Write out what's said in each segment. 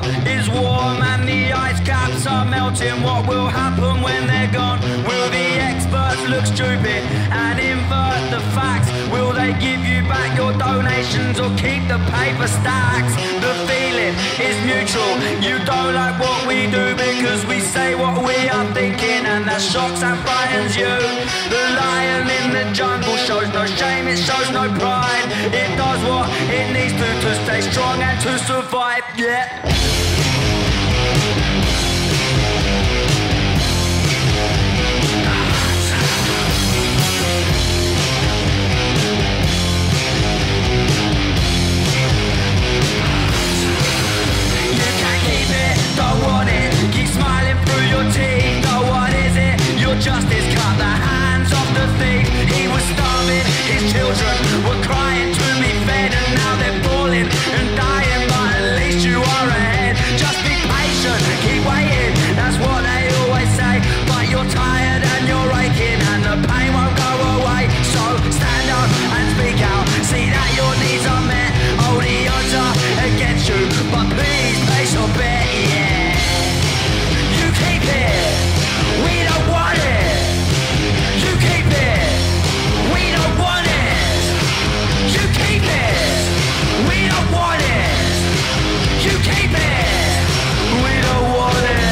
heart is warm and the ice caps are melting. What will happen when they're gone? Will the experts look stupid and invert the facts? Will they give you back your donations or keep the paper stacks? The feeling is mutual. You don't like what we do because we say what we are thinking, and that shocks and frightens you. The lion in the jungle shows no shame, it shows no pride. It does what it needs to stay strong and to survive, yeah. Don't want it, keep smiling through your teeth. No, what is it? Your justice cut the hands off the thief. He was starving, his children were crying to be fed, and now they're falling and dying, but at least you are ahead. Just be patient, keep waiting, that's what they always say. But you're tired and you're aching and the pain won't go away. So stand up and speak out, see that your needs are met. Oh, the odds are against you, but please place your bet, yeah. You keep it, we don't want it. You keep it, we don't want it. You keep it, we don't want it. You keep it, we don't want it.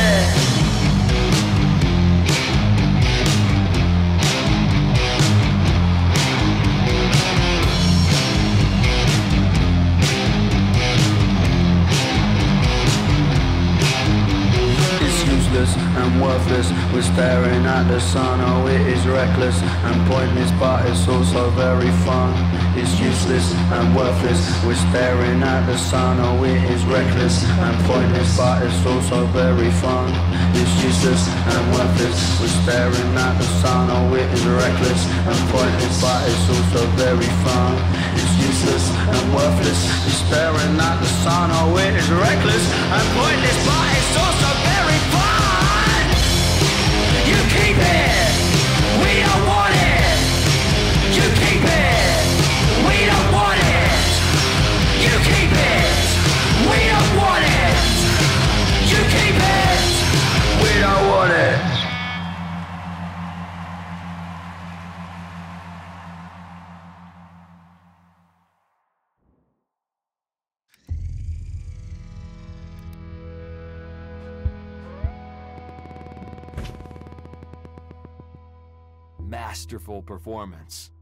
And worthless, we're staring at the sun. Oh, it is reckless and pointless, but it's also very fun. It's useless and worthless, we're staring at the sun. Oh, it is reckless and pointless, but it's also very fun. It's useless and worthless, we're staring at the sun. Oh, it is reckless and pointless, but it's also very fun. It's useless and worthless, we're staring at the sun. Oh, it is reckless and pointless, but it's also very fun. You keep it, we don't want it. You keep it, we don't want it. You keep it, we don't want it. You keep it, we don't want it. Masterful performance.